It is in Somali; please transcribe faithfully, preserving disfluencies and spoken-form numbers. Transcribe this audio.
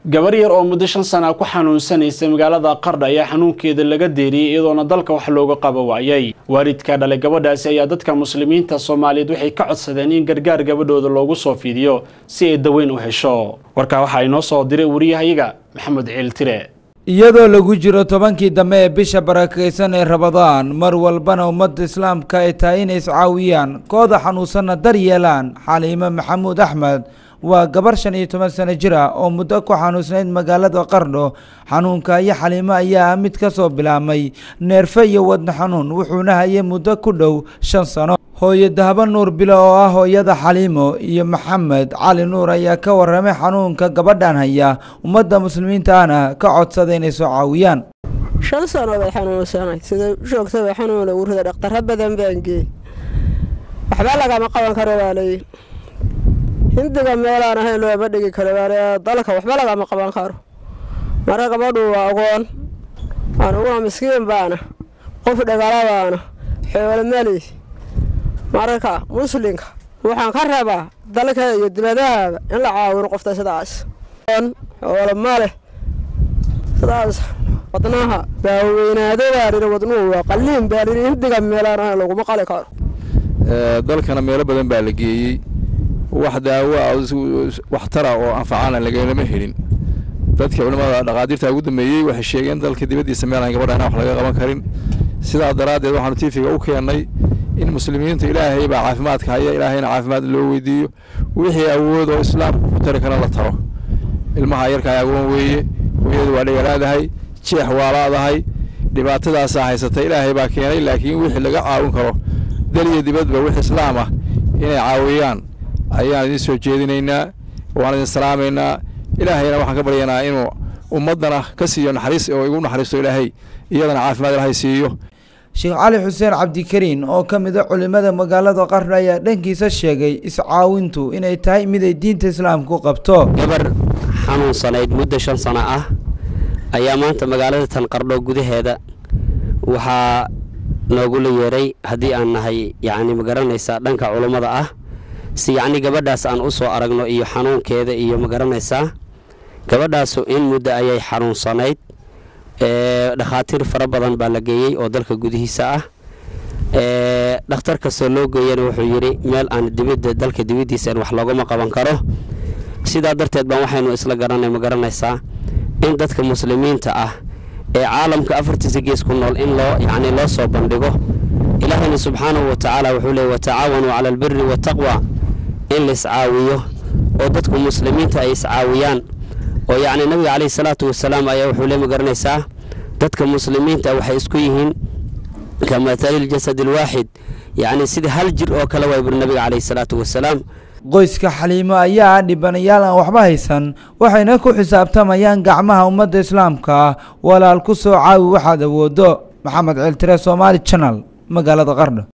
gabar yar oo muddo shan sano ku xanuunsanaysa magaalada Qardho ayaa xanuunkeeda laga deeriyay iyadoona dalka wax looga qabo waayay waalidka dhalay gabadhaasi ayaa dadka muslimiinta Soomaaliyeed waxay ka codsadeen in gargaar gabadhooda loogu soo fiidiyo si ay daweyn u hesho warka waxa inoo soo diray wariyahayaga Maxamed Ciiltire iyadoo lagu jiro tobankii dambe ee bisha barakeysan ee Ramadaan mar walbana ummadda Islaamka ay tahay inay iscaawiyaan kooda xanuunsan daryeelaan Xaliima Maxamuud Axmed waa gabar shan iyo toban sano jir ah oo muddo ku xanuunsanayd magaalada Qardho xanuunka iyo Xaliima ayaa mid ka soo bilaamay neerfa iyo wadna xanuun wuxuuna hayay muddo ku dhow shan sano hooyo Dahaba Nuur Bilo oo ah hooyada Xaliimo iyo Maxamed Cali Nuur ayaa ka waramay xanuunka gabadhan haya ummadda muslimiinta ana ka codsaday inay soo caawiyaan shan sano bay xanuunsanay sida joogtada xanuun ugu rida dhaqtar badan baangi waxba laga ma qaban karo walay hindiga meelaan ahayn loo badhigi karo dalka waxba laga ma qaban karo mara gabadhu waa aqoon aan ugu miskiin baana qof dhagalabaana xoolo mali marka muslimka waxaan ka rabaa dalka iyo dibadaha in la caawiyo qofta sidaas xoolo male sidaas wadnaha daaweynaada baa wadnuhu waa qalliin baa hindiga meelaan ahayn lagu ma qali karo dalkana meelo badan baa la geeyay wax daawo wax tara oo anfacana laga ma helin dadka culimada dhaqaadirta ugu dambeeyay waxay sheegeen dalka dibadiisa meel aan gabadhana wax laga qaban karin sida daraadeed waxaan tiifiga u keenay in muslimiinta Ilaahay baa caafimaadka haya Ilaahayna caafimaad loo weydiiyo wixii awood oo islaamku ku tari kara la taro ilmaha yarka ay agoon weeye weeyadu waa dheeraadahay jeex waalaadahay dhibaatadaas haysatay Ilaahay baa keenay laakiin wixii laga caawin karo daliya dibadba wixii islaam ah inay caawiyaan ayaan idin soo jeedinaynaa waan idin salaameynaa Ilaahayna waxaan ka baryaynaa inuu ummadana ka siiyo naxariis oo igu naxariisto Ilaahay iyadana caafimaad Ilaahay siiyo Sheekh Cali Xuseen Cabdi Kariin oo kamid ah culimada magaalada Qardho ayaa dhankiisa sheegay iscaawintu inay tahay mid ay diinta Islaamku qabto gabar xanuunsanayd muddo shan sano ah ayaa maanta magaalada tan Qardho gudaheeda waxa noogu leeyahay hadii aan nahay yaani magaranaysa dhanka culimada ah si yaani gabadhaas aan u soo aragno iyo xanuunkeeda iyo magaranaysa gabadhaas in muddo ayay xanuunsanayd ee dhaqaatiir fara badan baa la geeyay oo dalka gudihiisa ah ee dhakhtarka soo loo geeyay wuxuu yiri meel aan dibadda dalka dibadiisa wax looga qaban karo sida darteed baan waxaynu isla garanay magaranaysa in dadka muslimiinta ah ee caalamka afartiisa gees ku nool in loo yaani loo soo bandhigo Ilaahay subhanahu wa ta'ala wuxuu leeyahay taawanu 'ala al-birri wa taqwa in liscaawiyo oo dadka muslimiinta ay iscaawiyaan oo yaani nabiga kaleey salaatu wasalaam ayaa wuxuu leeyahay magaranaysa dadka muslimiinta waxay isku yihiin kama talil jasad al-waahid yaani sida hal jir oo kala way bir nabiga kaleey salaatu wasalaam qoyska Xaliimo ayaa dhibanayaal aan waxba haysan waxayna ku xisaabtamayaan gacmaha ummadda Islaamka walaal ku soo caawi waxaad awoodo Maxamed Ciiltire Somali Channel magaalada Qardho.